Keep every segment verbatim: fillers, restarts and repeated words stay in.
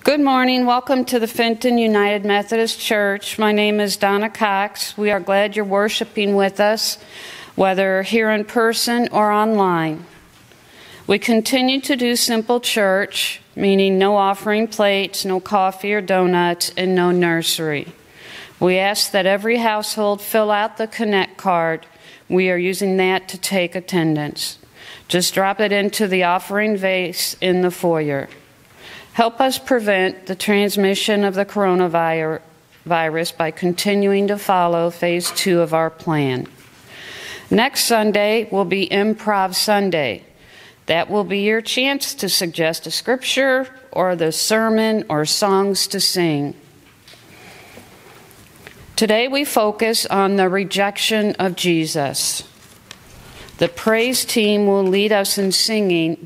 Good morning. Welcome to the Fenton United Methodist Church. My name is Donna Cox. We are glad you're worshiping with us, whether here in person or online. We continue to do simple church, meaning no offering plates, no coffee or donuts, and no nursery. We ask that every household fill out the Connect card. We are using that to take attendance. Just drop it into the offering vase in the foyer. Help us prevent the transmission of the coronavirus by continuing to follow phase two of our plan. Next Sunday will be Improv Sunday. That will be your chance to suggest a scripture or the sermon or songs to sing. Today we focus on the rejection of Jesus. The praise team will lead us in singing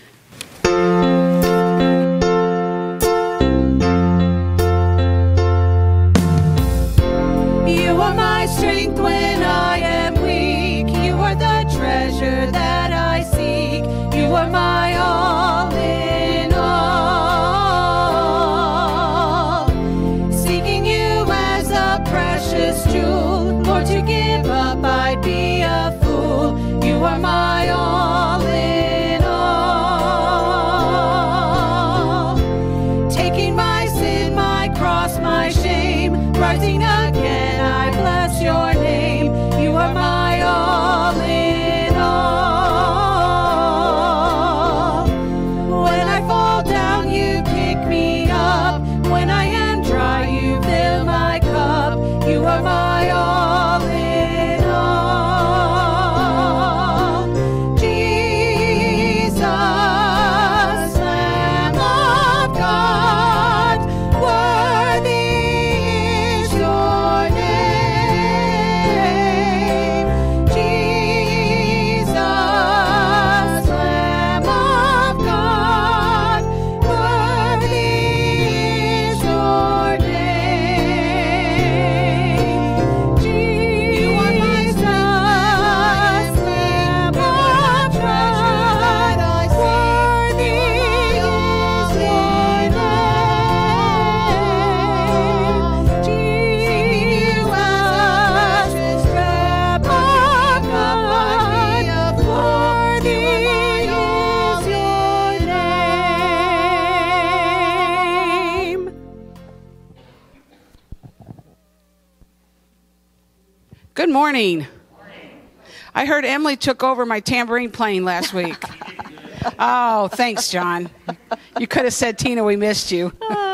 strength when I am weak. You are the treasure that I seek. You are my all in all. Seeking you as a precious jewel. Lord, to give up I'd be a fool. You are my all in all. Taking my sin, my cross, my shame, rising again, I bless your name. You are my all in all. When I fall down, you pick me up. When I am dry, you fill my cup. You are my all in all. Jesus, Lamb of God, worthy is your name. Jesus, Lamb of God, worthy is your name. You are my Jesus, Lamb of God, worthy is your name. Jesus, Lamb of God, worthy is your name. Good morning. I heard Emily took over my tambourine playing last week. Oh, thanks, John. You could have said, Tina, we missed you.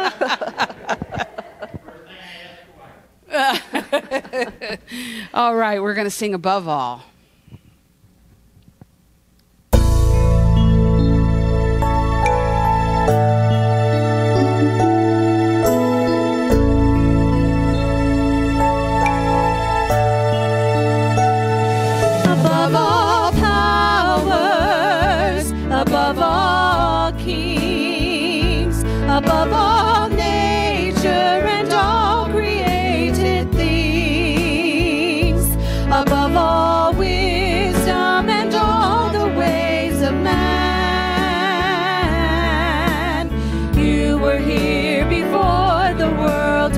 All right, we're going to sing Above All. Above all powers, above all kings, above all nature and all created things, above all wisdom and all the ways of man. You were here before the world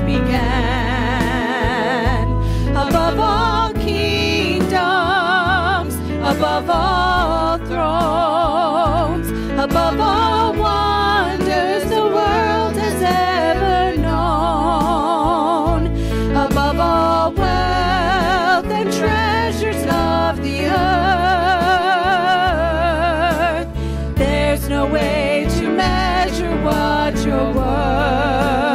began. Above all kingdoms, above all thrones, above all wonders the world has ever known, above all wealth and treasures of the earth, there's no way to measure what you're worth.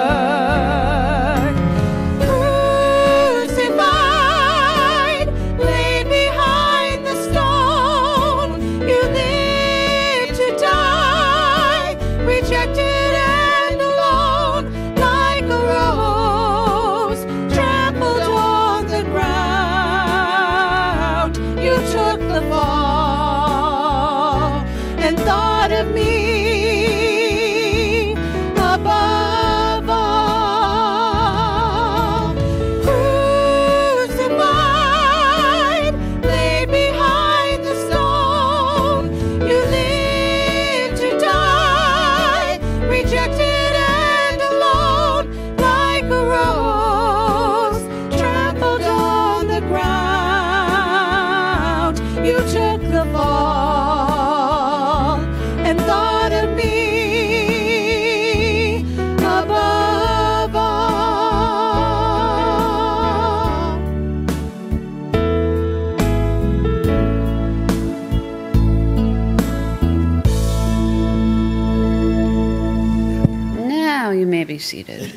Crucified, laid behind the stone, you lived to die, rejected and alone, like a rose trampled on the ground. You took the fall and thought of me above be seated.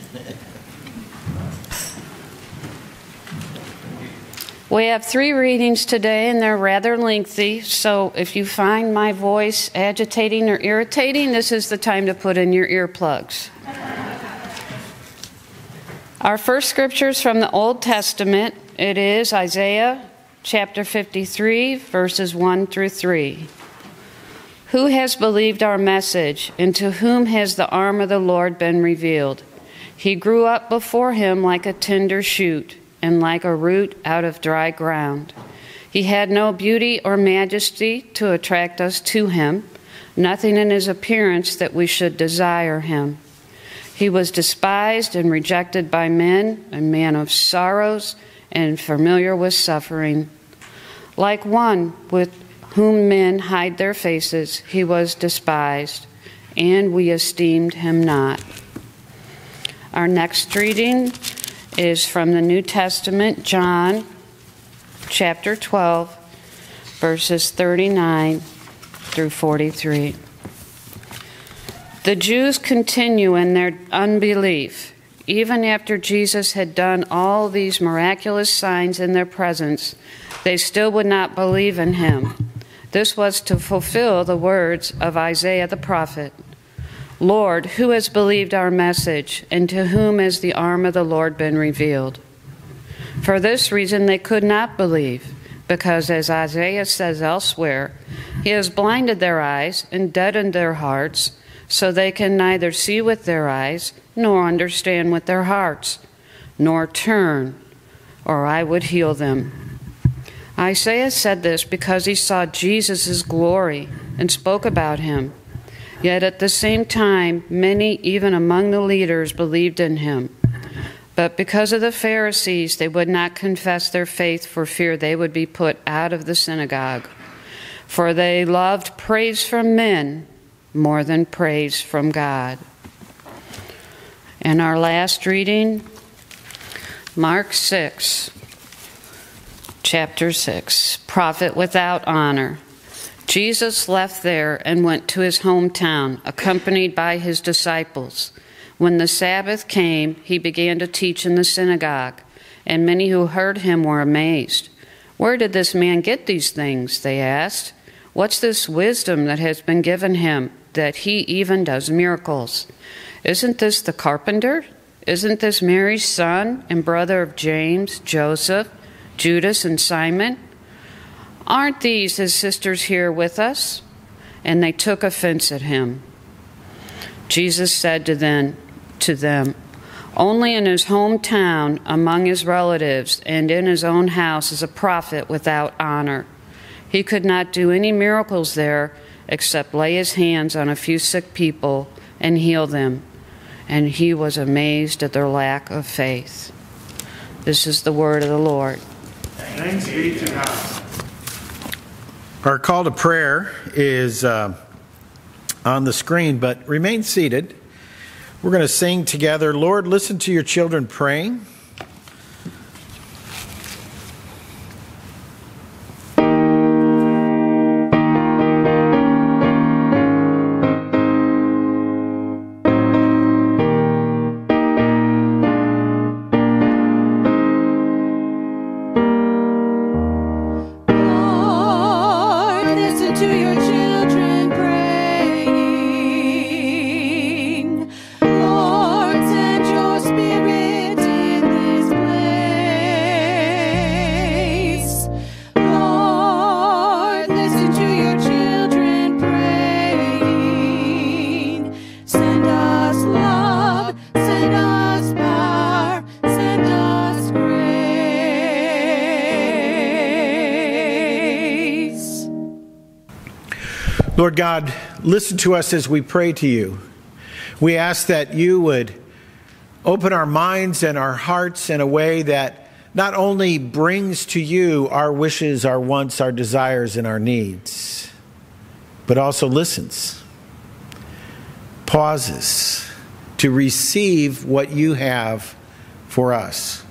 We have three readings today, and they're rather lengthy, so if you find my voice agitating or irritating, this is the time to put in your earplugs. Our first scripture is from the Old Testament. It is Isaiah chapter fifty-three, verses one through three. Who has believed our message, and to whom has the arm of the Lord been revealed? He grew up before him like a tender shoot, and like a root out of dry ground. He had no beauty or majesty to attract us to him, nothing in his appearance that we should desire him. He was despised and rejected by men, a man of sorrows and familiar with suffering. Like one with whom men hide their faces, he was despised, and we esteemed him not. Our next reading is from the New Testament, John chapter twelve, verses thirty-nine through forty-three. The Jews continue in their unbelief. Even after Jesus had done all these miraculous signs in their presence, they still would not believe in him. This was to fulfill the words of Isaiah the prophet. Lord, who has believed our message, and to whom has the arm of the Lord been revealed? For this reason they could not believe, because as Isaiah says elsewhere, he has blinded their eyes and deadened their hearts, so they can neither see with their eyes, nor understand with their hearts, nor turn, or I would heal them. Isaiah said this because he saw Jesus' glory and spoke about him. Yet at the same time, many, even among the leaders, believed in him. But because of the Pharisees, they would not confess their faith for fear they would be put out of the synagogue. For they loved praise from men more than praise from God. And our last reading, Mark six, chapter six, Prophet without honor. Jesus left there and went to his hometown, accompanied by his disciples. When the Sabbath came, he began to teach in the synagogue, and many who heard him were amazed. Where did this man get these things? They asked. What's this wisdom that has been given him, that he even does miracles? Isn't this the carpenter? Isn't this Mary's son and brother of James, Joseph, Judas, and Simon? Aren't these his sisters here with us? And they took offense at him. Jesus said to them, to them, only in his hometown, among his relatives, and in his own house is a prophet without honor. He could not do any miracles there except lay his hands on a few sick people and heal them. And he was amazed at their lack of faith. This is the word of the Lord. Thanks be to God. Our call to prayer is uh, on the screen, but remain seated. We're going to sing together, Lord, listen to your children praying. Lord God, listen to us as we pray to you. We ask that you would open our minds and our hearts in a way that not only brings to you our wishes, our wants, our desires, and our needs, but also listens, pauses to receive what you have for us.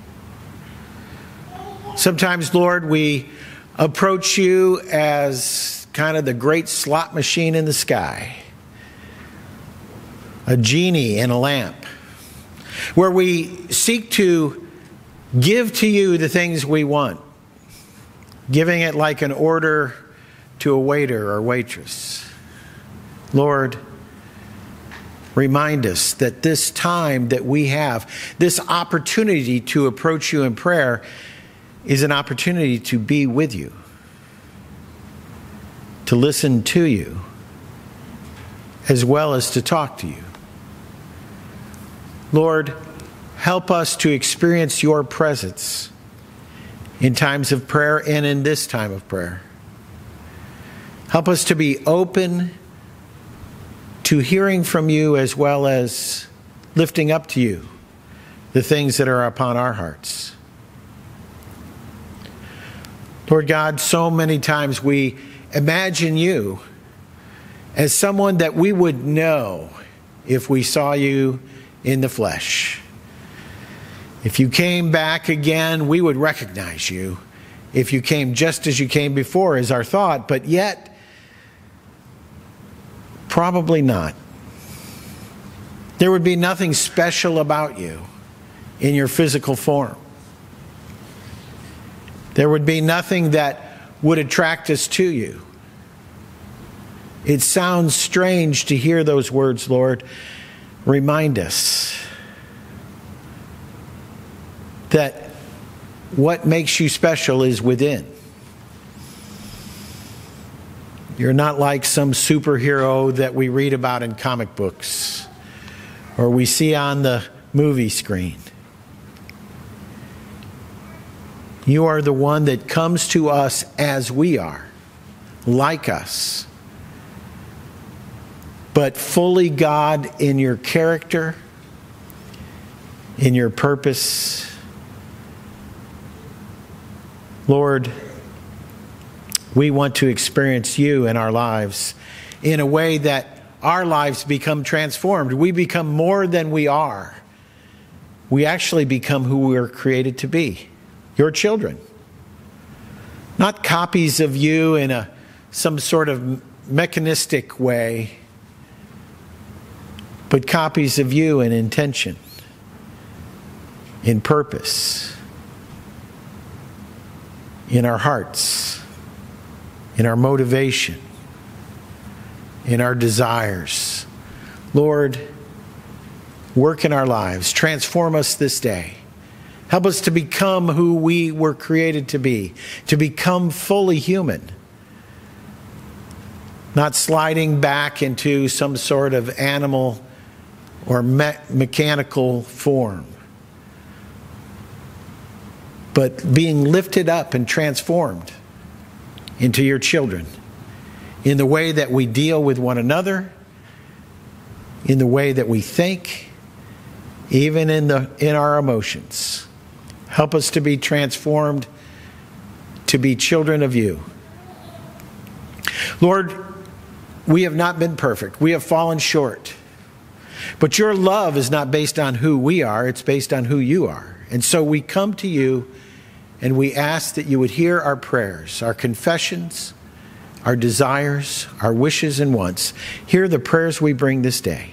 Sometimes, Lord, we approach you as kind of the great slot machine in the sky, a genie in a lamp. where we seek to give to you the things we want, giving it like an order to a waiter or waitress. Lord, remind us that this time that we have, this opportunity to approach you in prayer, is an opportunity to be with you, to listen to you, as well as to talk to you. Lord, help us to experience your presence in times of prayer and in this time of prayer. Help us to be open to hearing from you, as well as lifting up to you the things that are upon our hearts. Lord God, so many times we imagine you as someone that we would know if we saw you in the flesh. If you came back again, we would recognize you. If you came just as you came before is our thought, but yet, probably not. There would be nothing special about you in your physical form. There would be nothing that would attract us to you. It sounds strange to hear those words, Lord. Remind us that what makes you special is within. You're not like some superhero that we read about in comic books or we see on the movie screen. You are the one that comes to us as we are, like us, but fully God in your character, in your purpose. Lord, we want to experience you in our lives in a way that our lives become transformed. We become more than we are. We actually become who we were created to be, your children. Not copies of you in a some sort of mechanistic way, but copies of you in intention, in purpose, in our hearts, in our motivation, in our desires. Lord, work in our lives. Transform us this day. Help us to become who we were created to be, to become fully human, not sliding back into some sort of animal or me- mechanical form, but being lifted up and transformed into your children in the way that we deal with one another, in the way that we think, even in the in our emotions. Help us to be transformed, to be children of you. Lord, we have not been perfect. We have fallen short. But your love is not based on who we are, it's based on who you are. And so we come to you and we ask that you would hear our prayers, our confessions, our desires, our wishes and wants. Hear the prayers we bring this day.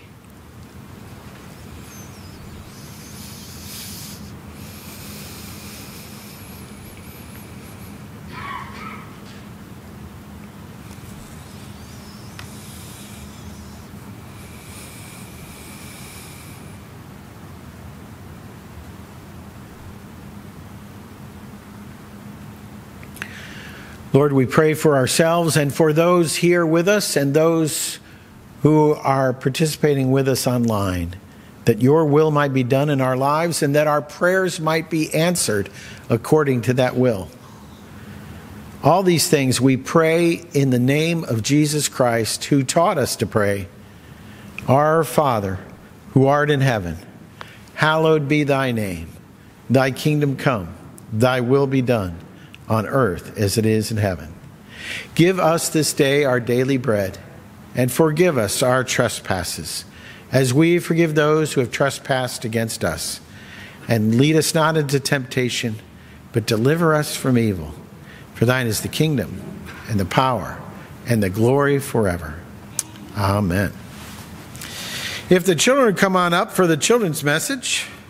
Lord, we pray for ourselves and for those here with us and those who are participating with us online, that your will might be done in our lives and that our prayers might be answered according to that will. All these things we pray in the name of Jesus Christ, who taught us to pray, Our Father, who art in heaven, hallowed be thy name. Thy kingdom come, thy will be done, on earth as it is in heaven. Give us this day our daily bread, and forgive us our trespasses, as we forgive those who have trespassed against us. And lead us not into temptation, but deliver us from evil. For thine is the kingdom, and the power, and the glory forever. Amen. If the children come on up for the children's message.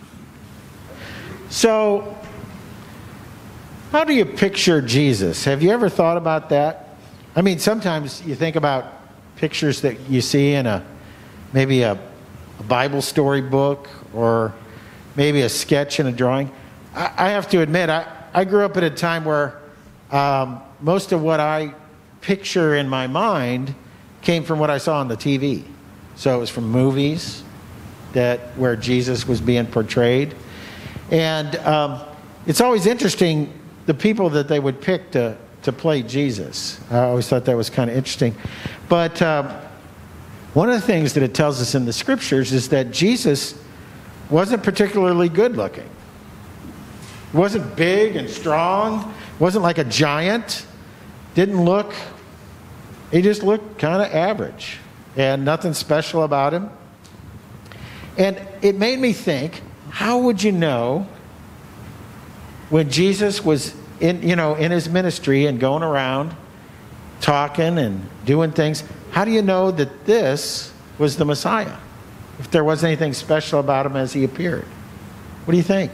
So, how do you picture Jesus? Have you ever thought about that? I mean, sometimes you think about pictures that you see in a maybe a, a Bible story book or maybe a sketch in a drawing. I, I have to admit, I, I grew up at a time where um, most of what I picture in my mind came from what I saw on the T V. So it was from movies that where Jesus was being portrayed. And um, it's always interesting, the people that they would pick to, to play Jesus. I always thought that was kind of interesting. But um, one of the things that it tells us in the scriptures is that Jesus wasn't particularly good looking. He wasn't big and strong. Wasn't like a giant. Didn't look, he just looked kind of average. And nothing special about him. And it made me think, how would you know when Jesus was in, you know, in his ministry and going around talking and doing things, how do you know that this was the Messiah? If there wasn't anything special about him as he appeared. What do you think?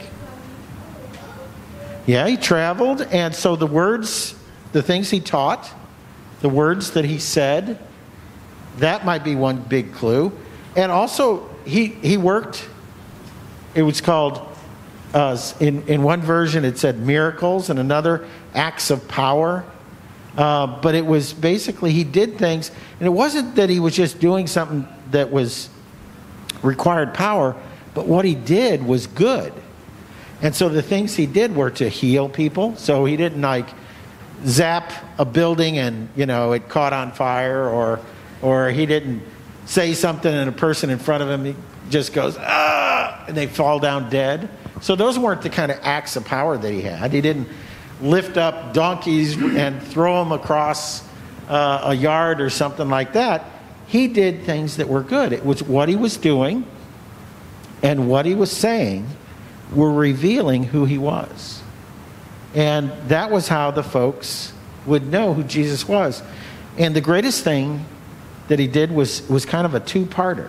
Yeah, he traveled, and so the words, the things he taught, the words that he said, that might be one big clue. And also, he he worked, it was called, uh, in, in one version it said miracles, and another acts of power. Uh, but it was basically, he did things, and it wasn't that he was just doing something that was required power, but what he did was good. And so the things he did were to heal people. So he didn't like zap a building and, you know, it caught on fire, or or he didn't say something and a person in front of him he just goes, ah, and they fall down dead. So those weren't the kind of acts of power that he had. He didn't lift up donkeys and throw them across uh, a yard or something like that. He did things that were good. It was what he was doing and what he was saying were revealing who he was. And that was how the folks would know who Jesus was. And the greatest thing that he did was, was kind of a two-parter.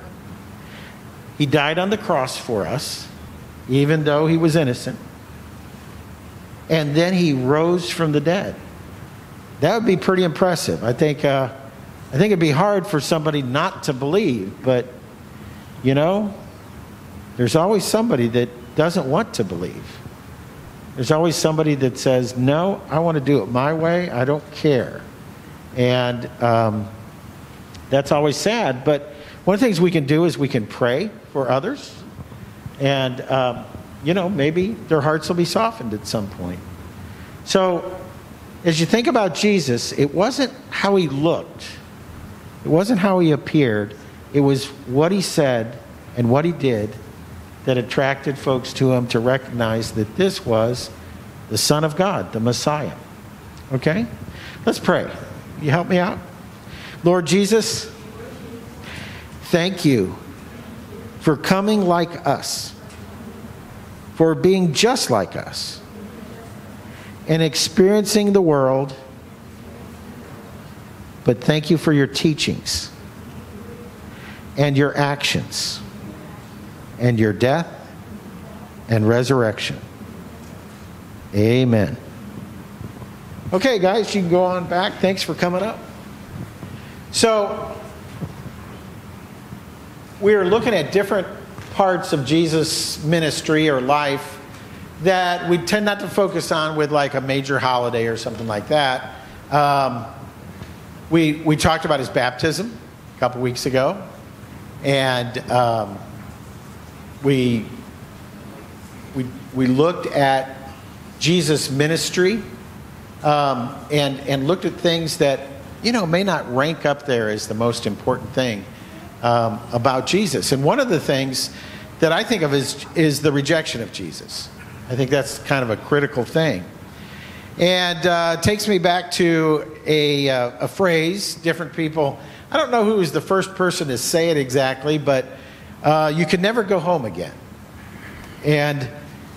He died on the cross for us, even though he was innocent. And then he rose from the dead. That would be pretty impressive. I think, uh, I think it'd be hard for somebody not to believe, but, you know, there's always somebody that doesn't want to believe. There's always somebody that says, no, I want to do it my way. I don't care. And um, that's always sad. But one of the things we can do is we can pray for others. And, um, you know, maybe their hearts will be softened at some point. So as you think about Jesus, it wasn't how he looked. It wasn't how he appeared. It was what he said and what he did that attracted folks to him to recognize that this was the Son of God, the Messiah. Okay? Let's pray. You help me out? Lord Jesus, thank you for coming like us, for being just like us, and experiencing the world. But thank you for your teachings and your actions and your death and resurrection. Amen. Okay, guys, you can go on back. Thanks for coming up. So, we are looking at different parts of Jesus' ministry or life that we tend not to focus on with like a major holiday or something like that. Um, we, we talked about his baptism a couple weeks ago. And um, We, we, we looked at Jesus' ministry um, and, and looked at things that, you know, may not rank up there as the most important thing um, about Jesus. And one of the things that I think of is, is the rejection of Jesus. I think that's kind of a critical thing. And uh, it takes me back to a, uh, a phrase, different people, I don't know who was the first person to say it exactly, but Uh, you can never go home again. And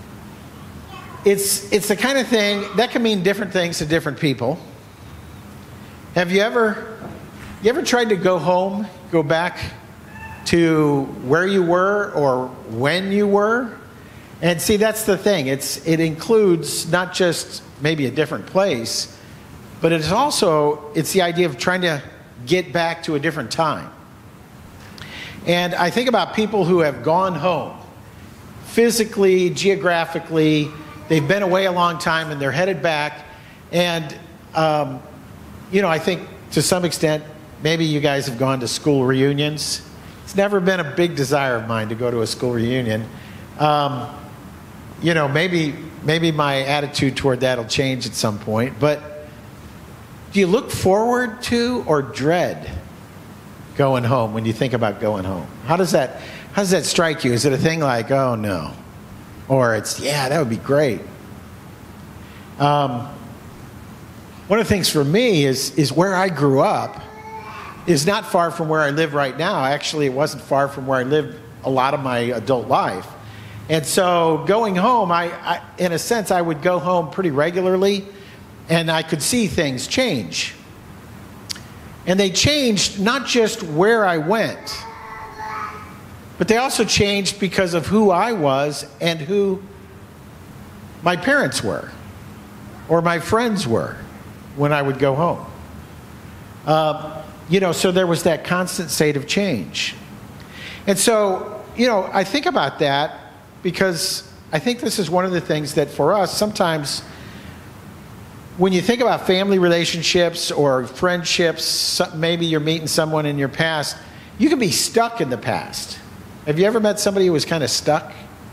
it's it's the kind of thing that can mean different things to different people. Have you ever you ever tried to go home, go back to where you were or when you were, And see, that's the thing. It's it includes not just maybe a different place, but it's also it's the idea of trying to get back to a different time. And I think about people who have gone home, physically, geographically, they've been away a long time and they're headed back. And, um, you know, I think to some extent, maybe you guys have gone to school reunions. It's never been a big desire of mine to go to a school reunion. Um, you know, maybe maybe my attitude toward that will change at some point. But do you look forward to or dread going home when you think about going home? How does that how does that strike you? Is it a thing like, oh no, or it's yeah, that would be great? Um, one of the things for me is is where I grew up is not far from where I live right now. Actually, it wasn't far from where I lived a lot of my adult life. And so going home, I, I in a sense, I would go home pretty regularly, and I could see things change. And they changed not just where I went, but they also changed because of who I was and who my parents were or my friends were when I would go home. Um, you know, so there was that constant state of change. And so, you know, I think about that because I think this is one of the things that for us sometimes when you think about family relationships or friendships, maybe you're meeting someone in your past, you can be stuck in the past. Have you ever met somebody who was kind of stuck?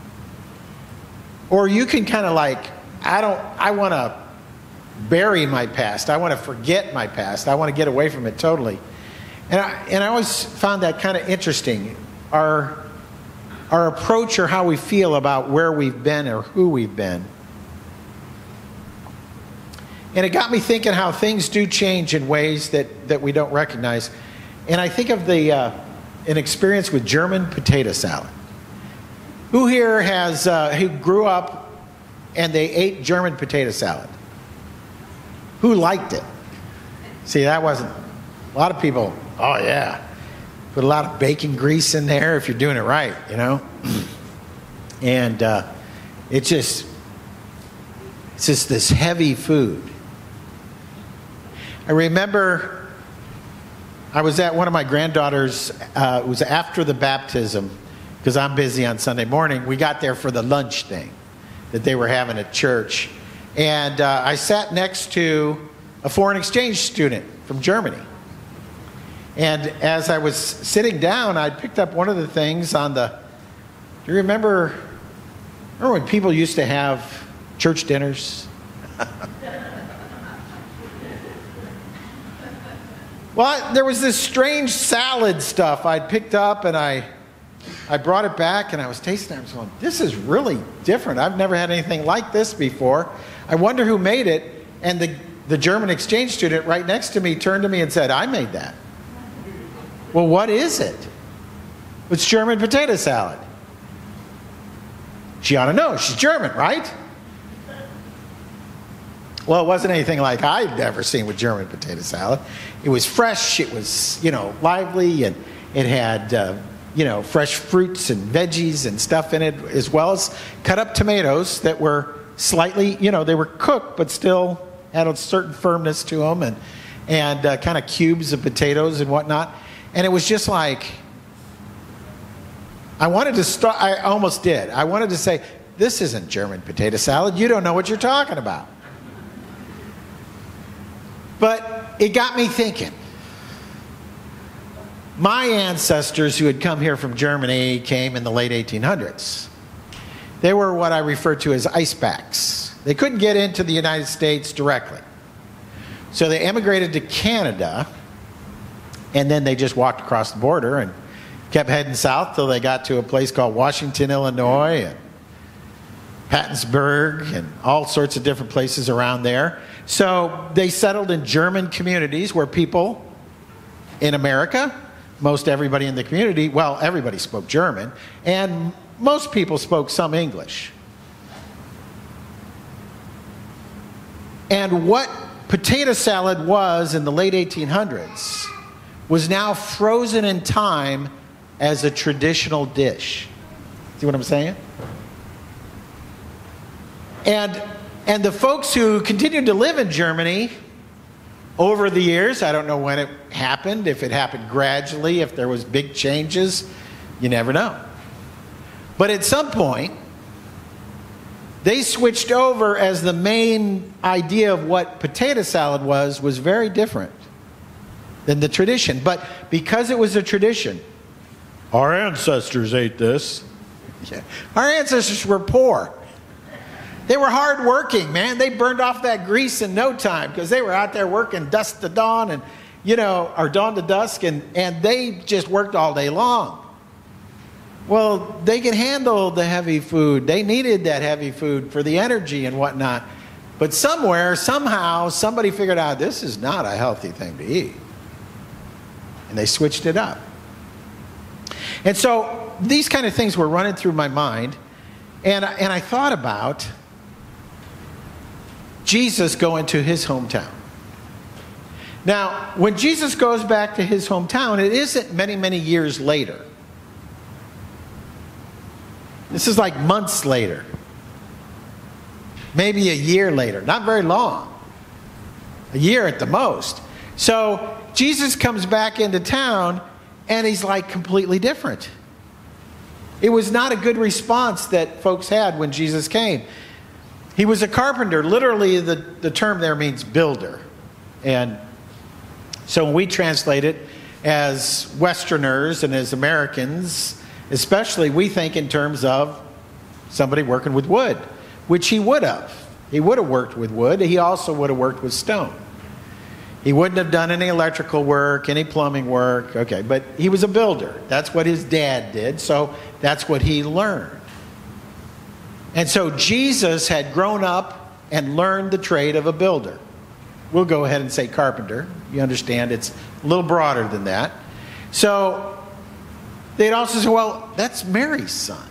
Or you can kind of like, I don't, I want to bury my past. I want to forget my past. I want to get away from it totally. And I, and I always found that kind of interesting. Our, our approach or how we feel about where we've been or who we've been. And it got me thinking how things do change in ways that, that we don't recognize. And I think of the uh, an experience with German potato salad. Who here has uh, who grew up and they ate German potato salad? Who liked it? See, that wasn't a lot of people. Oh yeah, put a lot of bacon grease in there if you're doing it right, you know. And uh, it just it's just this heavy food. I remember I was at one of my granddaughters, uh, it was after the baptism, because I'm busy on Sunday morning. We got there for the lunch thing that they were having at church. And uh, I sat next to a foreign exchange student from Germany. And as I was sitting down, I picked up one of the things on the, do you remember, remember when people used to have church dinners? Well, there was this strange salad stuff I'd picked up, and I I brought it back, and I was tasting it. I was going, this is really different. I've never had anything like this before. I wonder who made it. And the, the German exchange student right next to me turned to me and said, I made that. Well, what is it? It's German potato salad. She ought to know. She's German, right? Well, it wasn't anything like I'd ever seen with German potato salad. It was fresh, it was, you know, lively, and it had, uh, you know, fresh fruits and veggies and stuff in it, as well as cut up tomatoes that were slightly, you know, they were cooked, but still had a certain firmness to them, and, and uh, kind of cubes of potatoes and whatnot. And it was just like, I wanted to start, I almost did. I wanted to say, this isn't German potato salad. You don't know what you're talking about. But it got me thinking. My ancestors who had come here from Germany came in the late eighteen hundreds. They were what I refer to as icebacks. They couldn't get into the United States directly. So they emigrated to Canada, and then they just walked across the border and kept heading south till they got to a place called Washington, Illinois, and Pattonsburg, and all sorts of different places around there. So they settled in German communities where people in America, most everybody in the community, well, everybody spoke German, and most people spoke some English. And what potato salad was in the late eighteen hundreds was now frozen in time as a traditional dish. See what I'm saying? And, and the folks who continued to live in Germany over the years, I don't know when it happened, if it happened gradually, if there was big changes, you never know. But at some point, they switched over as the main idea of what potato salad was, was very different than the tradition. But because it was a tradition, our ancestors ate this. Yeah. Our ancestors were poor. They were hardworking, man. They burned off that grease in no time because they were out there working dusk to dawn and, you know, or dawn to dusk, and, and they just worked all day long. Well, they could handle the heavy food. They needed that heavy food for the energy and whatnot. But somewhere, somehow, somebody figured out this is not a healthy thing to eat. And they switched it up. And so these kind of things were running through my mind. And, and I thought about Jesus going to his hometown. Now, when Jesus goes back to his hometown, it isn't many, many years later. This is like months later. Maybe a year later. Not very long. A year at the most. So Jesus comes back into town and he's like completely different. It was not a good response that folks had when Jesus came. He was a carpenter. Literally, the, the term there means builder. And so when we translate it as Westerners and as Americans, especially, we think in terms of somebody working with wood, which he would have. He would have worked with wood. He also would have worked with stone. He wouldn't have done any electrical work, any plumbing work. Okay, but he was a builder. That's what his dad did, so that's what he learned. And so Jesus had grown up and learned the trade of a builder. We'll go ahead and say carpenter. You understand, it's a little broader than that. So they'd also say, well, that's Mary's son.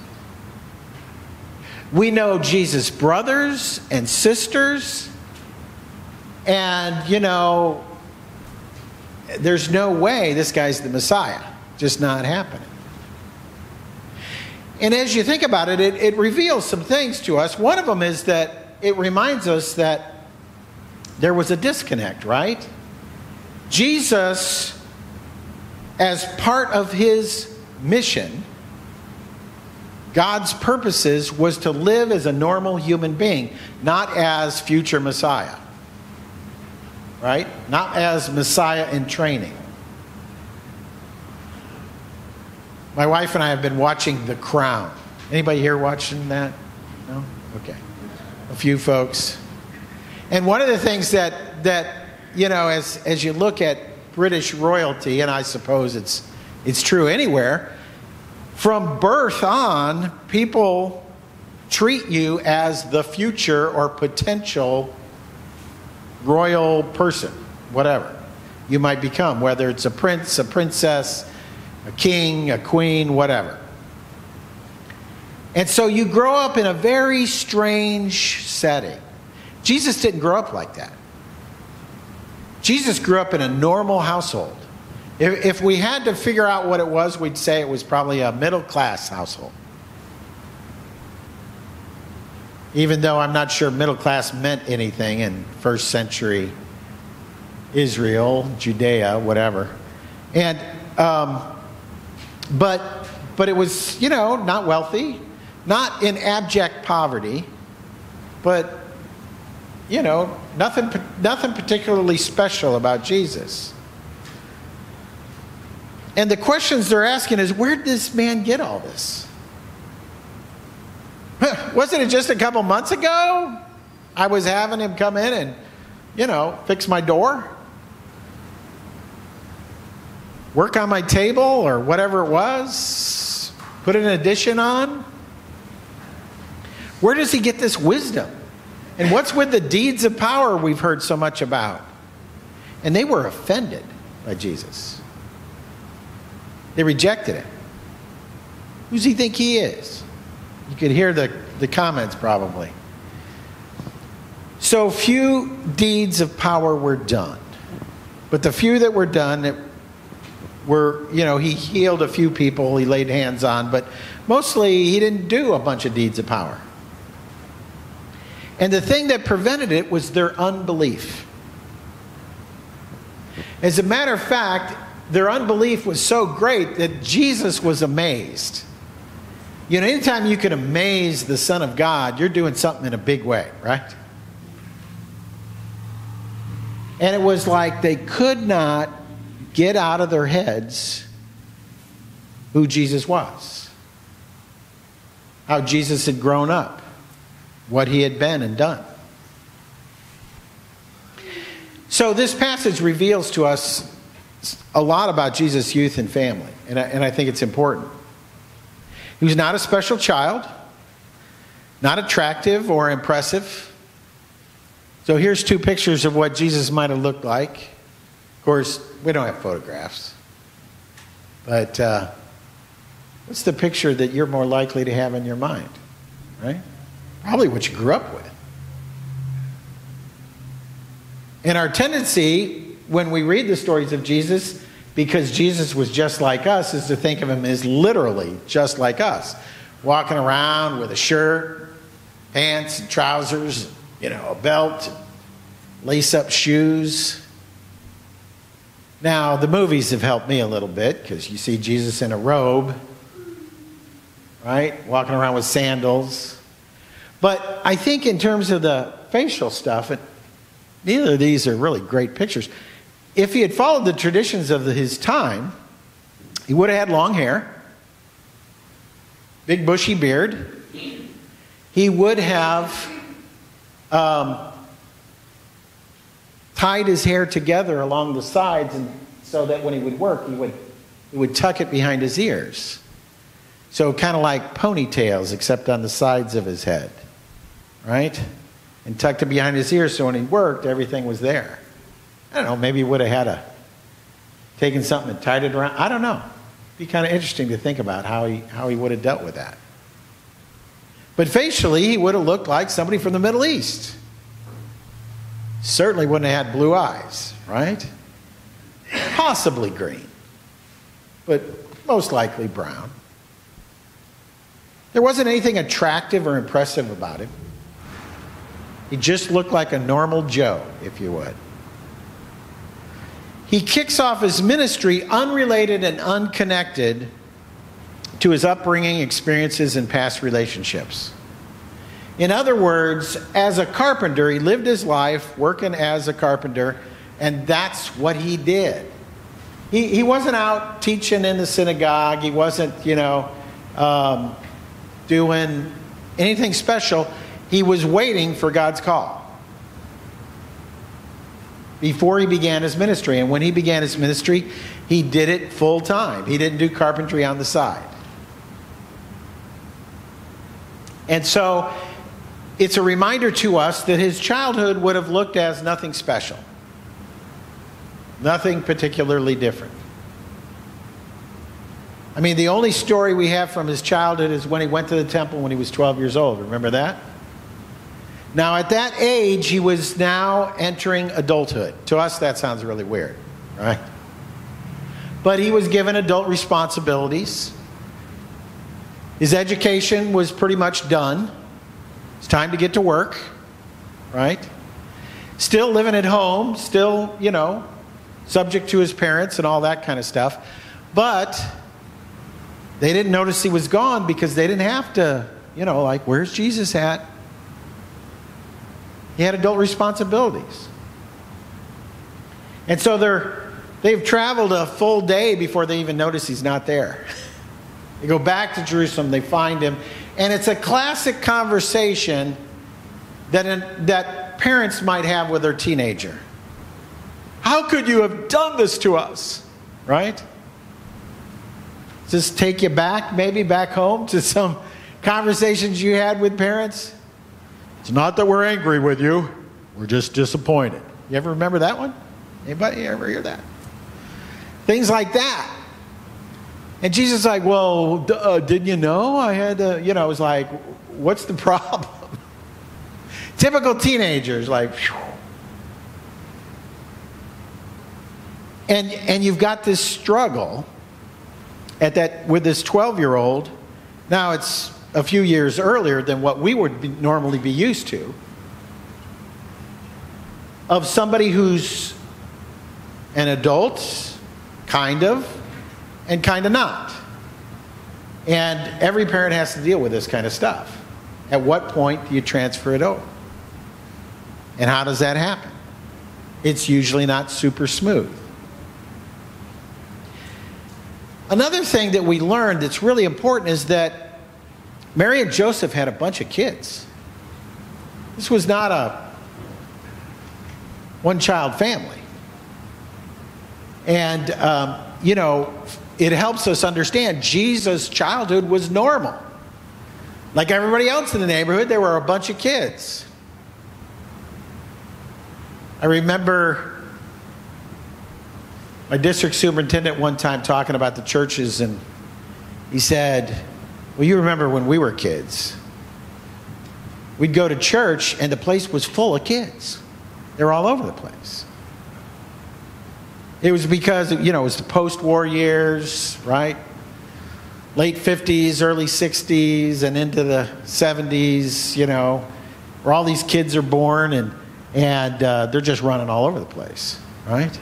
We know Jesus' brothers and sisters, and, you know, there's no way this guy's the Messiah. Just not happening. And as you think about it, it, it reveals some things to us. One of them is that it reminds us that there was a disconnect, right? Jesus, as part of his mission, God's purposes was to live as a normal human being, not as future Messiah. Right? Not as Messiah in training. My wife and I have been watching The Crown. Anybody here watching that? No? Okay. A few folks. And one of the things that, that you know, as, as you look at British royalty, and I suppose it's, it's true anywhere, from birth on, people treat you as the future or potential royal person, whatever you might become, whether it's a prince, a princess, a king, a queen, whatever. And so you grow up in a very strange setting. Jesus didn't grow up like that. Jesus grew up in a normal household. If, if we had to figure out what it was, we'd say it was probably a middle-class household. Even though I'm not sure middle class meant anything in first century Israel, Judea, whatever. And, um, but, but it was, you know, not wealthy, not in abject poverty, but, you know, nothing, nothing particularly special about Jesus. And the questions they're asking is, where did this man get all this? Wasn't it just a couple months ago I was having him come in and, you know, fix my door? Work on my table or whatever it was? Put an addition on? Where does he get this wisdom? And what's with the deeds of power we've heard so much about? And they were offended by Jesus. They rejected him. Who does he think he is? You could hear the, the comments probably. So few deeds of power were done. But the few that were done it were, you know, he healed a few people he laid hands on, but mostly he didn't do a bunch of deeds of power. And the thing that prevented it was their unbelief. As a matter of fact, their unbelief was so great that Jesus was amazed. You know, anytime you can amaze the Son of God, you're doing something in a big way, right? And it was like they could not get out of their heads who Jesus was, how Jesus had grown up, what he had been and done. So this passage reveals to us a lot about Jesus' youth and family, and I, and I think it's important. He was not a special child, not attractive or impressive. So here's two pictures of what Jesus might have looked like. Of course, we don't have photographs. But uh, what's the picture that you're more likely to have in your mind, right? Probably what you grew up with. And our tendency, when we read the stories of Jesus, because Jesus was just like us, is to think of him as literally just like us. Walking around with a shirt, pants, and trousers, you know, a belt, lace-up shoes. Now, the movies have helped me a little bit, because you see Jesus in a robe, right? Walking around with sandals. But I think in terms of the facial stuff, it, neither of these are really great pictures. If he had followed the traditions of his time, he would have had long hair, big bushy beard. He would have um, tied his hair together along the sides, and so that when he would work, he would he would tuck it behind his ears. So kind of like ponytails, except on the sides of his head, right? And tucked it behind his ears, so when he worked, everything was there. I don't know, maybe he would have had a, taken something and tied it around. I don't know. It'd be kind of interesting to think about how he, how he would have dealt with that. But facially, he would have looked like somebody from the Middle East. Certainly wouldn't have had blue eyes, right? Possibly green, but most likely brown. There wasn't anything attractive or impressive about him. He just looked like a normal Joe, if you would. He kicks off his ministry unrelated and unconnected to his upbringing, experiences, and past relationships. In other words, as a carpenter, he lived his life working as a carpenter, and that's what he did. He, he wasn't out teaching in the synagogue. He wasn't, you know, um, doing anything special. He was waiting for God's call before he began his ministry. And when he began his ministry, he did it full time. He didn't do carpentry on the side. And so it's a reminder to us that his childhood would have looked as nothing special, nothing particularly different. I mean, the only story we have from his childhood is when he went to the temple when he was twelve years old. Remember that? Now, at that age, he was now entering adulthood. To us, that sounds really weird, right? But he was given adult responsibilities. His education was pretty much done. It's time to get to work, right? Still living at home, still, you know, subject to his parents and all that kind of stuff. But they didn't notice he was gone because they didn't have to, you know, like, where's Jesus at? He had adult responsibilities. And so they're, they've traveled a full day before they even notice he's not there. They go back to Jerusalem, they find him, and it's a classic conversation that, that parents might have with their teenager. How could you have done this to us? Right? Does this take you back, maybe back home, to some conversations you had with parents? It's not that we're angry with you. We're just disappointed. You ever remember that one? Anybody ever hear that? Things like that. And Jesus is like, well, uh, didn't you know I had to, you know, it was like, what's the problem? Typical teenagers, like, phew. And, and you've got this struggle at that with this twelve-year-old. Now it's a few years earlier than what we would be, normally be used to. of somebody who's an adult, kind of, and kind of not. And every parent has to deal with this kind of stuff. At what point do you transfer it over? And how does that happen? It's usually not super smooth. Another thing that we learned that's really important is that Mary and Joseph had a bunch of kids. This was not a one-child family. And, um, you know, it helps us understand Jesus' childhood was normal. Like everybody else in the neighborhood, there were a bunch of kids. I remember my district superintendent one time talking about the churches, and he said, well, you remember when we were kids, we'd go to church and the place was full of kids. They were all over the place. It was because, you know, it was the post-war years, right? Late fifties, early sixties, and into the seventies, you know, where all these kids are born, and, and uh, they're just running all over the place, right?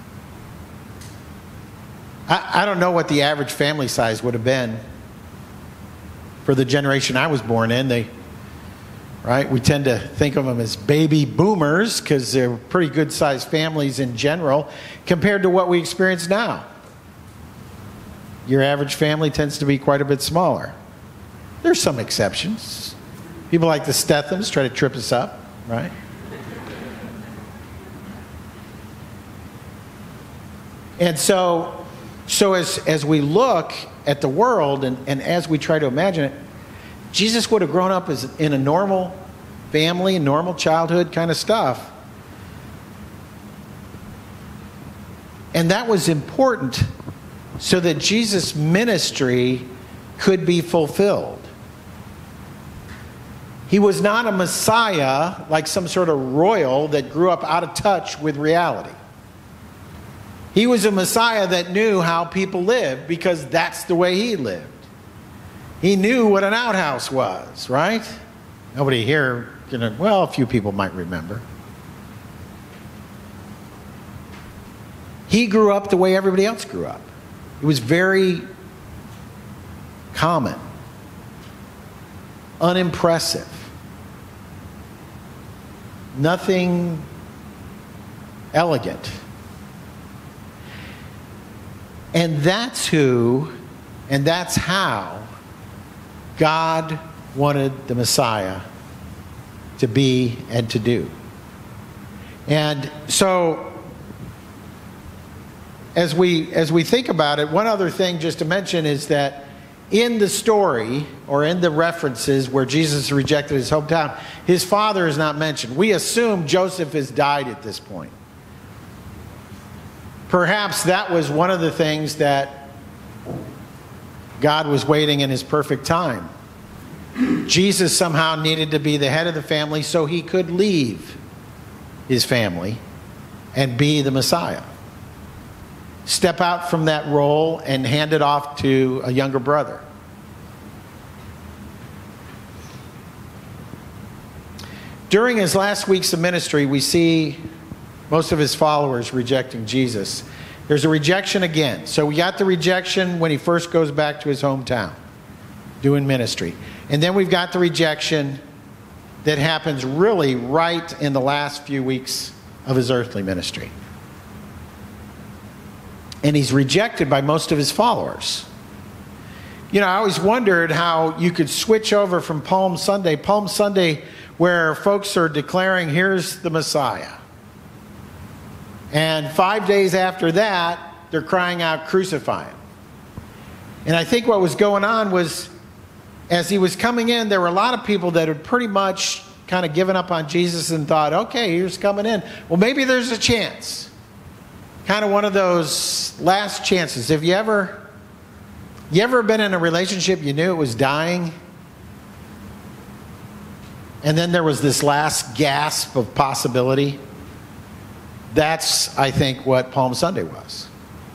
I, I don't know what the average family size would have been for the generation I was born in. They, right? We tend to think of them as baby boomers because they're pretty good-sized families in general compared to what we experience now. Your average family tends to be quite a bit smaller. There's some exceptions. People like the Stethams try to trip us up, right? And so, so as, as we look at the world and, and as we try to imagine it, Jesus would have grown up as in a normal family, normal childhood kind of stuff. And that was important so that Jesus' ministry could be fulfilled. He was not a Messiah like some sort of royal that grew up out of touch with reality. He was a Messiah that knew how people lived because that's the way he lived. He knew what an outhouse was, right? Nobody here, you know, well, a few people might remember. He grew up the way everybody else grew up. It was very common, unimpressive, nothing elegant. And that's who, and that's how God wanted the Messiah to be and to do. And so, as we as we think about it, one other thing just to mention is that in the story, or in the references where Jesus rejected his hometown, his father is not mentioned. We assume Joseph has died at this point. Perhaps that was one of the things that God was waiting in his perfect time. Jesus somehow needed to be the head of the family so he could leave his family and be the Messiah. Step out from that role and hand it off to a younger brother. During his last weeks of ministry, we see most of his followers rejecting Jesus. There's a rejection again. So we got the rejection when he first goes back to his hometown, doing ministry. And then we've got the rejection that happens really right in the last few weeks of his earthly ministry. And he's rejected by most of his followers. You know, I always wondered how you could switch over from Palm Sunday, Palm Sunday where folks are declaring, here's the Messiah. And five days after that, they're crying out, crucify him. And I think what was going on was, as he was coming in, there were a lot of people that had pretty much kind of given up on Jesus and thought, okay, here's coming in. Well, maybe there's a chance. Kind of one of those last chances. Have you ever, you ever been in a relationship you knew it was dying? And then there was this last gasp of possibility? That's, I think, what Palm Sunday was.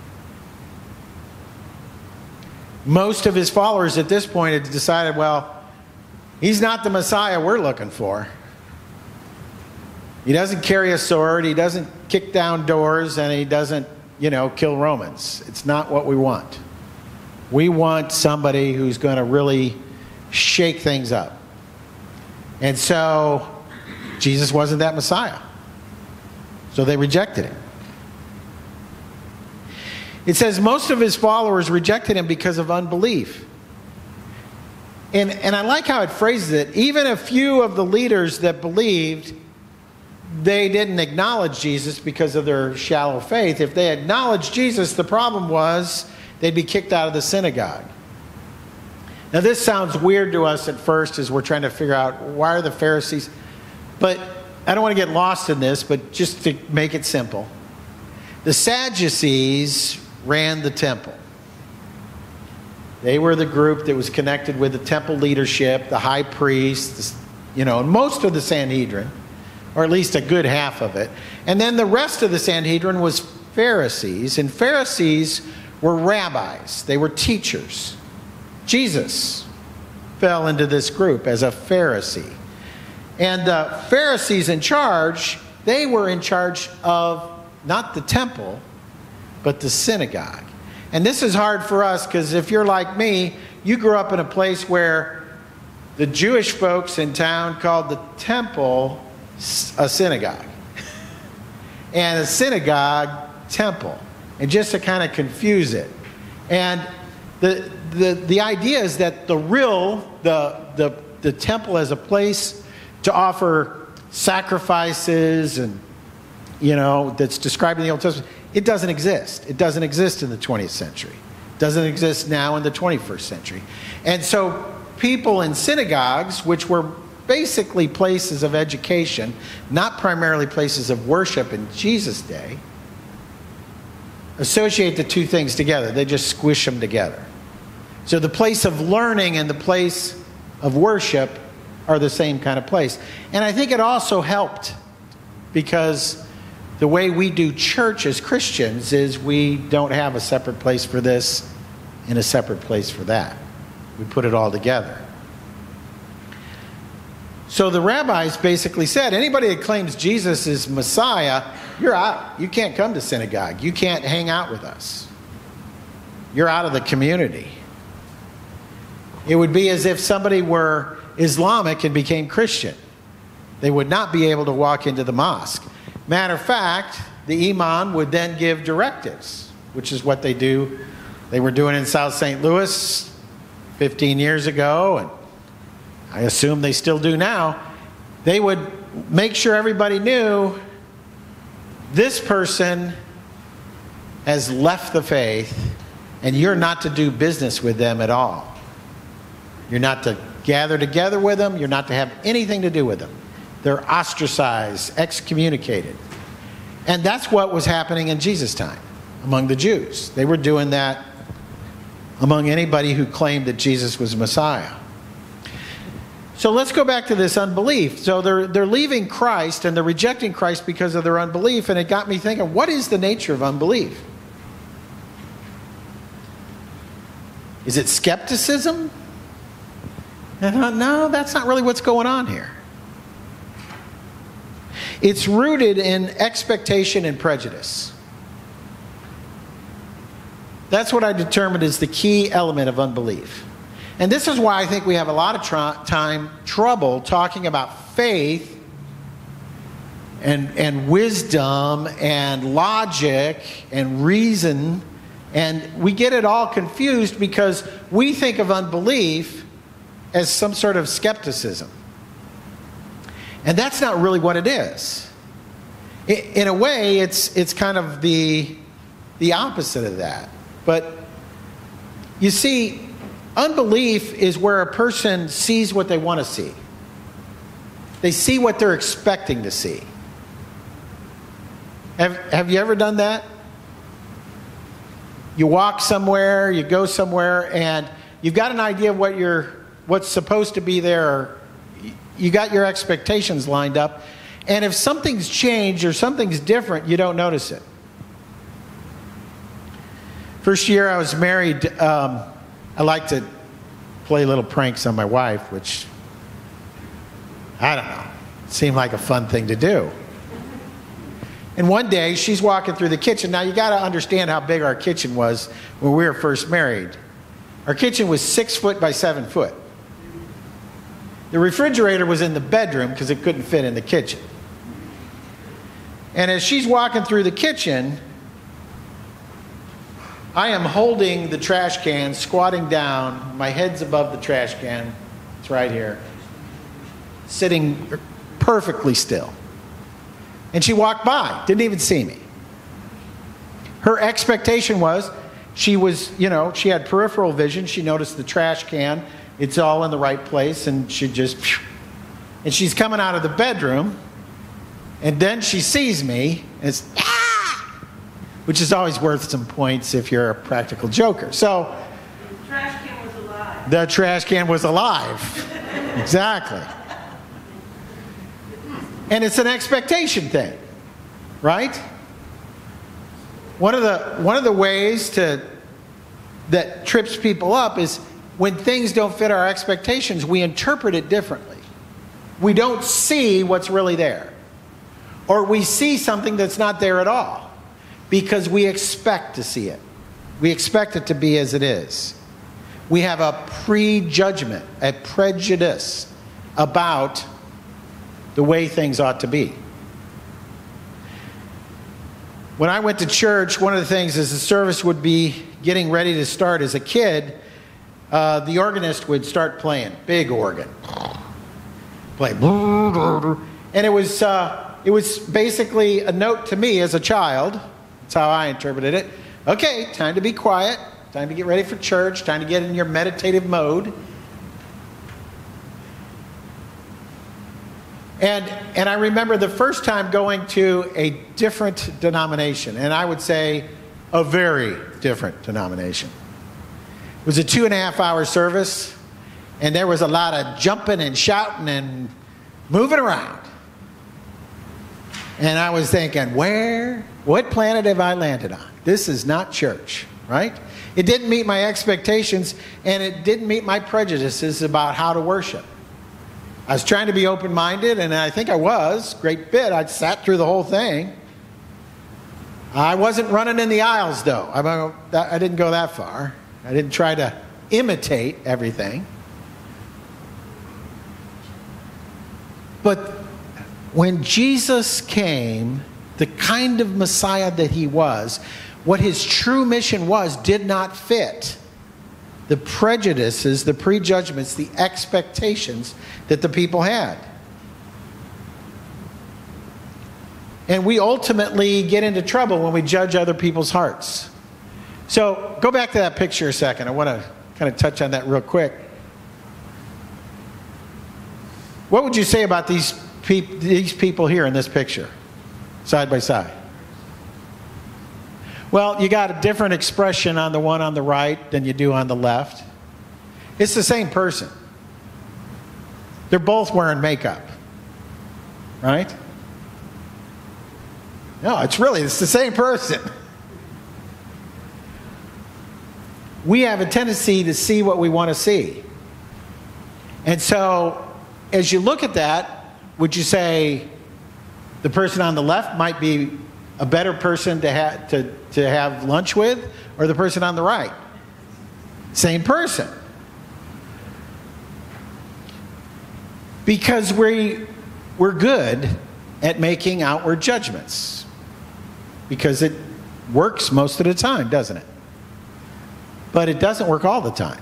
Most of his followers at this point had decided, well, he's not the Messiah we're looking for. He doesn't carry a sword, he doesn't kick down doors, and he doesn't, you know, kill Romans. It's not what we want. We want somebody who's going to really shake things up. And so Jesus wasn't that Messiah. So they rejected him. It says most of his followers rejected him because of unbelief. And, and I like how it phrases it. Even a few of the leaders that believed, they didn't acknowledge Jesus because of their shallow faith. If they acknowledged Jesus, the problem was they'd be kicked out of the synagogue. Now this sounds weird to us at first as we're trying to figure out why are the Pharisees, but I don't want to get lost in this, but just to make it simple. The Sadducees ran the temple. They were the group that was connected with the temple leadership, the high priest, you know, and most of the Sanhedrin, or at least a good half of it. And then the rest of the Sanhedrin was Pharisees, and Pharisees were rabbis. They were teachers. Jesus fell into this group as a Pharisee. And the Pharisees in charge, they were in charge of not the temple, but the synagogue. And this is hard for us because if you're like me, you grew up in a place where the Jewish folks in town called the temple a synagogue. And a synagogue, temple. And just to kind of confuse it. And the, the, the idea is that the real, the, the, the temple as a place to offer sacrifices and, you know, that's described in the Old Testament, it doesn't exist. It doesn't exist in the twentieth century. It doesn't exist now in the twenty-first century. And so people in synagogues, which were basically places of education, not primarily places of worship in Jesus' day, associate the two things together. They just squish them together. So the place of learning and the place of worship are the same kind of place. And I think it also helped because the way we do church as Christians is we don't have a separate place for this and a separate place for that. We put it all together. So the rabbis basically said, anybody that claims Jesus is Messiah, you're out. You can't come to synagogue. You can't hang out with us. You're out of the community. It would be as if somebody were Islamic and became Christian. They would not be able to walk into the mosque. Matter of fact, the imam would then give directives, which is what they do. They were doing in South Saint Louis fifteen years ago, and I assume they still do now. They would make sure everybody knew this person has left the faith and you're not to do business with them at all. You're not to gather together with them. You're not to have anything to do with them. They're ostracized, excommunicated. And that's what was happening in Jesus' time among the Jews. They were doing that among anybody who claimed that Jesus was Messiah. So let's go back to this unbelief. So they're, they're leaving Christ and they're rejecting Christ because of their unbelief. And it got me thinking, what is the nature of unbelief? Is it skepticism? And I thought, no, that's not really what's going on here. It's rooted in expectation and prejudice. That's what I determined is the key element of unbelief. And this is why I think we have a lot of tr- time trouble talking about faith and, and wisdom and logic and reason. And we get it all confused because we think of unbelief as some sort of skepticism. And that's not really what it is. In a way, it's it's kind of the, the opposite of that. But you see, unbelief is where a person sees what they want to see. They see what they're expecting to see. Have, have you ever done that? You walk somewhere, you go somewhere, and you've got an idea of what you're, what's supposed to be there, or you got your expectations lined up, and if something's changed or something's different, you don't notice it. First year I was married, um, I like to play little pranks on my wife, which, I don't know, seemed like a fun thing to do. And one day, she's walking through the kitchen. Now, you got to understand how big our kitchen was when we were first married. Our kitchen was six foot by seven foot. The refrigerator was in the bedroom because it couldn't fit in the kitchen. And as she's walking through the kitchen, I am holding the trash can, squatting down. My head's above the trash can. It's right here. Sitting perfectly still. And she walked by, didn't even see me. Her expectation was, she was, you know, she had peripheral vision. She noticed the trash can. It's all in the right place. And she just, and she's coming out of the bedroom. And then she sees me. And it's, ah! Which is always worth some points if you're a practical joker. So, the trash can was alive. The trash can was alive. Exactly. And it's an expectation thing, right? One of the one of the ways to that trips people up is when things don't fit our expectations, we interpret it differently. We don't see what's really there. Or we see something that's not there at all because we expect to see it. We expect it to be as it is. We have a prejudgment, a prejudice about the way things ought to be. When I went to church, one of the things as the service would be getting ready to start as a kid, uh, the organist would start playing, big organ. Play. And it was, uh, it was basically a note to me as a child. That's how I interpreted it. Okay, time to be quiet. Time to get ready for church. Time to get in your meditative mode. And, and I remember the first time going to a different denomination, and I would say a very different denomination. It was a two and a half hour service, and there was a lot of jumping and shouting and moving around. And I was thinking, where, what planet have I landed on? This is not church, right? It didn't meet my expectations, and it didn't meet my prejudices about how to worship. I was trying to be open-minded, and I think I was, great bit. I sat through the whole thing. I wasn't running in the aisles, though. I, I didn't go that far. I didn't try to imitate everything. But when Jesus came, the kind of Messiah that he was, what his true mission was, did not fit the prejudices, the prejudgments, the expectations that the people had. And we ultimately get into trouble when we judge other people's hearts. So go back to that picture a second. I want to kind of touch on that real quick. What would you say about these, peop- these people here in this picture, side by side? Well, you got a different expression on the one on the right than you do on the left. It's the same person. They're both wearing makeup, right? No, it's really, it's the same person. We have a tendency to see what we want to see. And so, as you look at that, would you say the person on the left might be a better person to, ha- to, to have lunch with, or the person on the right? Same person. Because we, we're good at making outward judgments. Because it works most of the time, doesn't it? But it doesn't work all the time.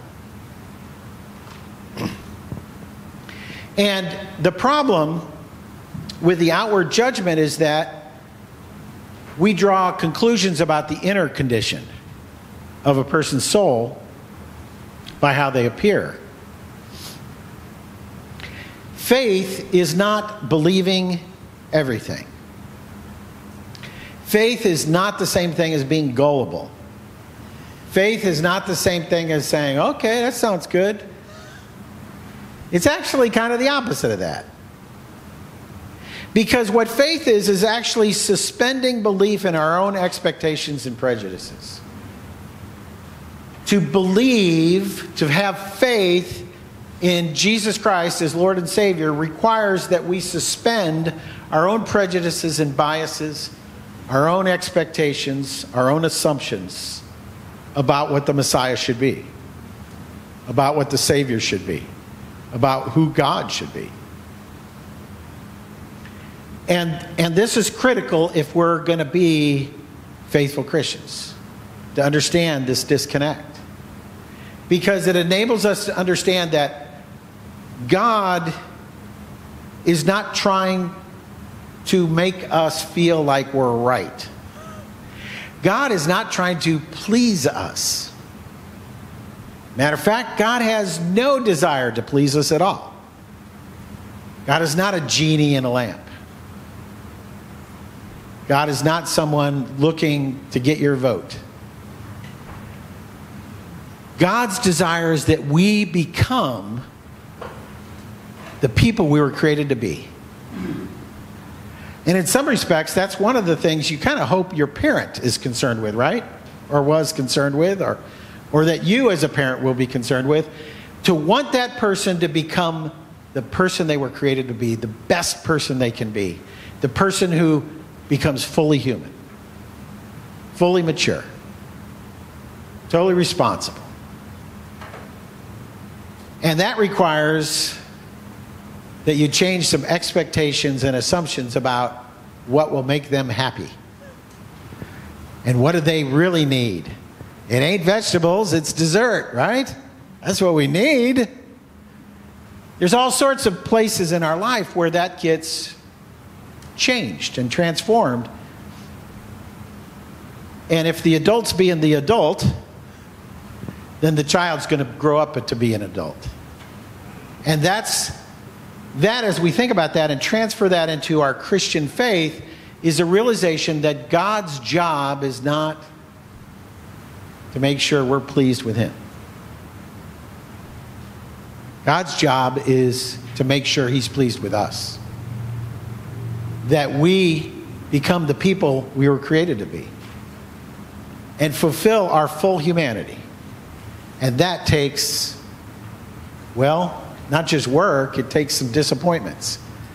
And the problem with the outward judgment is that we draw conclusions about the inner condition of a person's soul by how they appear. Faith is not believing everything. Faith is not the same thing as being gullible. Faith is not the same thing as saying, okay, that sounds good. It's actually kind of the opposite of that. Because what faith is, is actually suspending belief in our own expectations and prejudices. To believe, to have faith in Jesus Christ as Lord and Savior requires that we suspend our own prejudices and biases our own expectations, our own assumptions about what the Messiah should be, about what the Savior should be, about who God should be. And, and this is critical if we're going to be faithful Christians, to understand this disconnect. Because it enables us to understand that God is not trying to make us feel like we're right. God is not trying to please us. Matter of fact, God has no desire to please us at all. God is not a genie in a lamp. God is not someone looking to get your vote. God's desire is that we become the people we were created to be. And in some respects, that's one of the things you kind of hope your parent is concerned with, right? Or was concerned with, or, or that you as a parent will be concerned with. To want that person to become the person they were created to be, the best person they can be, the person who becomes fully human, fully mature, totally responsible. And that requires that you change some expectations and assumptions about what will make them happy. And what do they really need? It ain't vegetables, it's dessert, right? That's what we need. There's all sorts of places in our life where that gets changed and transformed. And if the adult's being the adult, then the child's going to grow up to be an adult. And that's, that as we think about that and transfer that into our Christian faith, is a realization that God's job is not to make sure we're pleased with Him. God's job is to make sure He's pleased with us. That we become the people we were created to be. And fulfill our full humanity. And that takes, well, not just work, it takes some disappointments.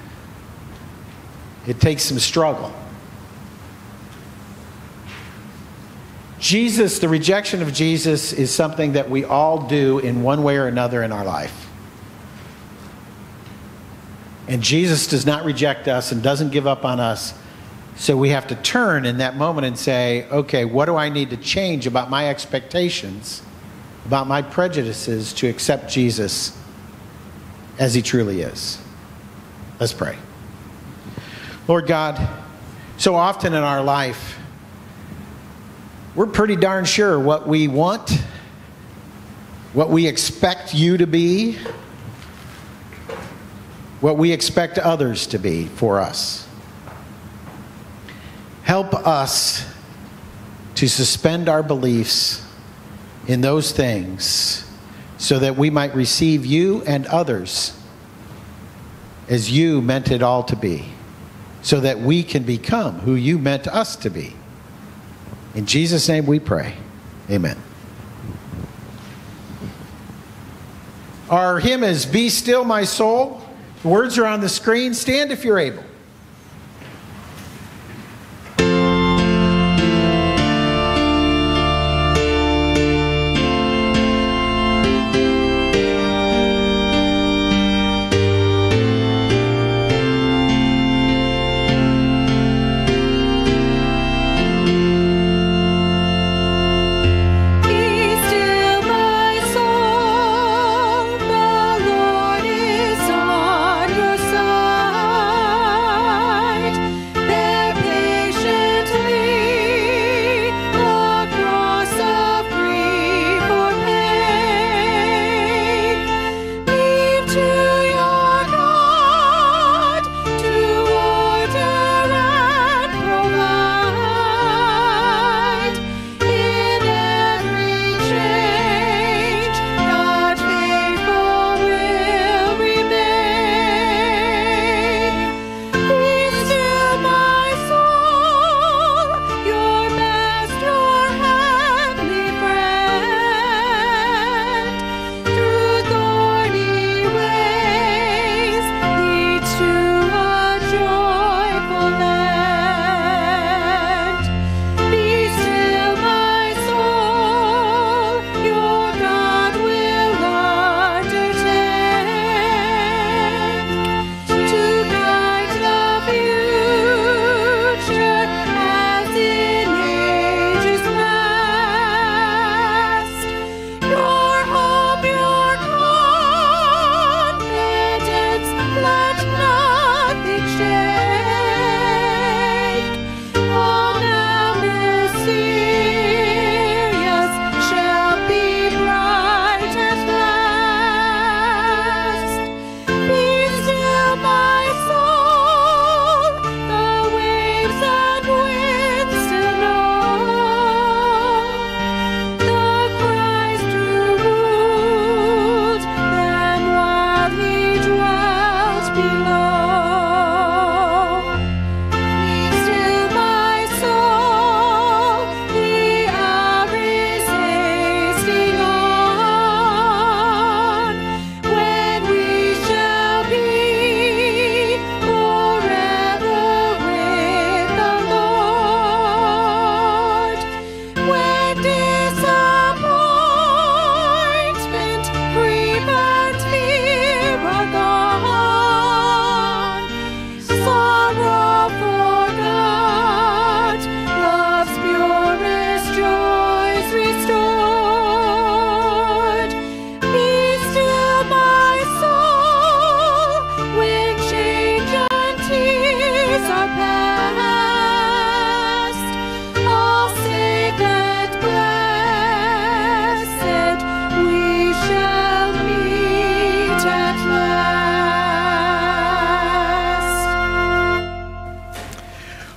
It takes some struggle. Jesus, the rejection of Jesus is something that we all do in one way or another in our life. And Jesus does not reject us and doesn't give up on us. So we have to turn in that moment and say, okay, what do I need to change about my expectations, about my prejudices to accept Jesus as He truly is? Let's pray. Lord God, so often in our life, we're pretty darn sure what we want, what we expect you to be, what we expect others to be for us. Help us to suspend our beliefs in those things so that we might receive you and others as you meant it all to be, so that we can become who you meant us to be. In Jesus' name we pray. Amen. Our hymn is Be Still My Soul. The words are on the screen. Stand if you're able. Be still, my soul, the Lord is on your side.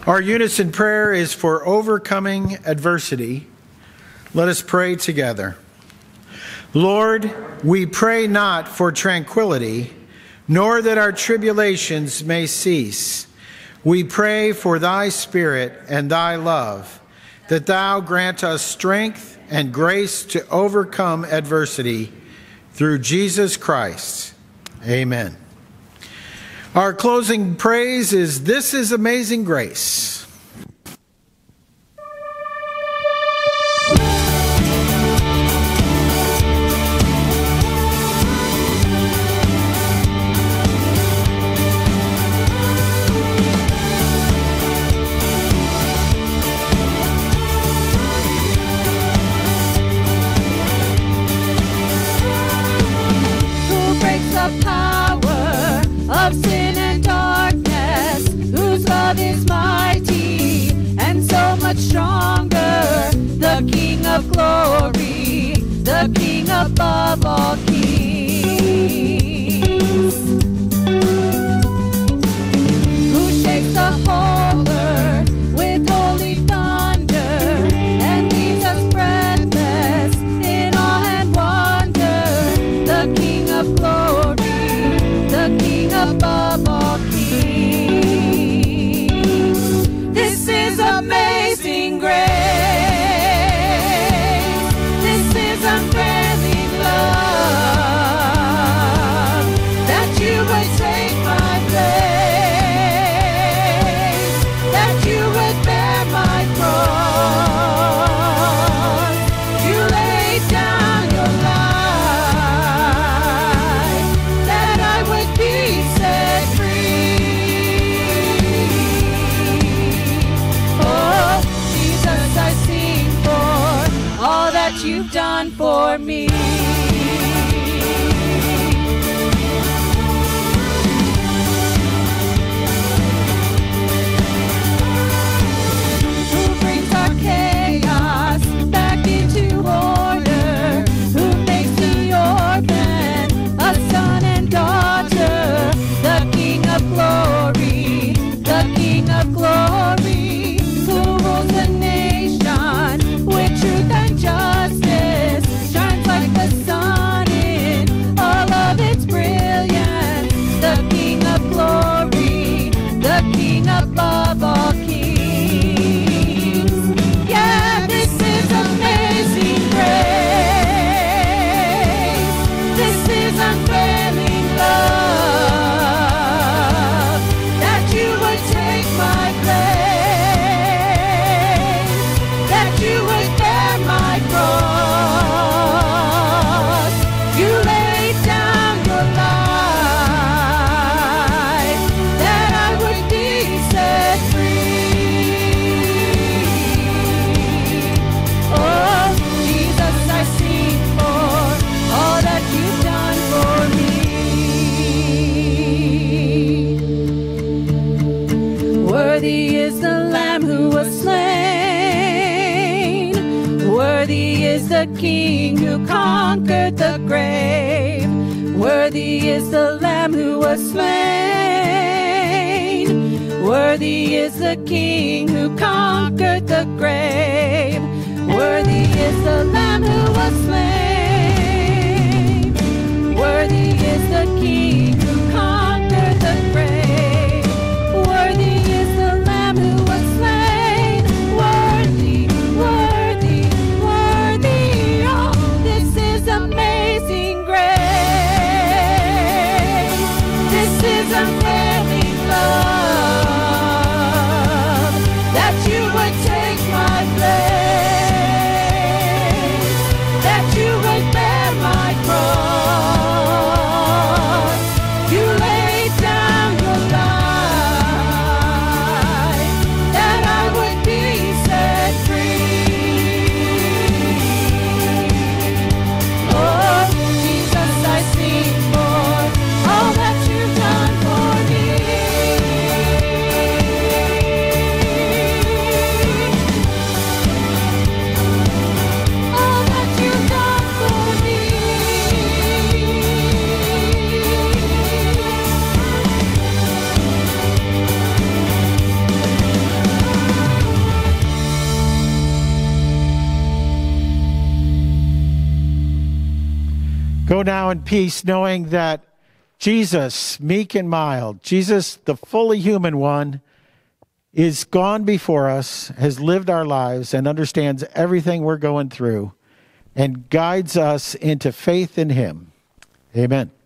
Our unison prayer is for overcoming adversity. Let us pray together. Lord, we pray not for tranquility, nor that our tribulations may cease. We pray for thy Spirit and thy love, that thou grant us strength and grace to overcome adversity through Jesus Christ. Amen. Our closing praise is "This is Amazing Grace." Of sin and darkness, whose love is mighty and so much stronger, the King of glory, the King above all kings, who shakes the whole earth with holy thunder and leaves us breathless in awe and wonder, the King of glory, the King above all kings. This is amazing grace. This is unfailing love, that you would take my place, that you would bear my cross. You laid down your life, that I would be set free. Oh, Jesus, I sing for all that you've done for me. Who brings our chaos back into order? Who makes the orphan a son and daughter? The King of glory, the King of glory, who rules the nation with truth and justice, shines like the sun in all of its brilliance. The King of glory, the King above all kings. Yeah, this is amazing grace. This is unfailing love, that you would take my place, that you would bear my cross. You laid down your life, that I would be set free. Oh, Jesus, I sing for all that you've done for me. Worthy is the Lamb who was slain. Worthy is the King who conquered the grave. Worthy is the Lamb who was slain. Worthy is the King who conquered the grave. Worthy is the Lamb who was slain. Worthy is the King who conquered the grave. Worthy is the Lamb who was slain. Worthy, worthy, worthy. Oh, this is amazing grace. This is unfailing love, that you would take my place, that you would bear my cross. You laid down your life, that I would be set free. Oh, Jesus, I sing for all that you've done for me. now in peace, knowing that Jesus, meek and mild, Jesus, the fully human one, is gone before us, has lived our lives, and understands everything we're going through, and guides us into faith in him. Amen.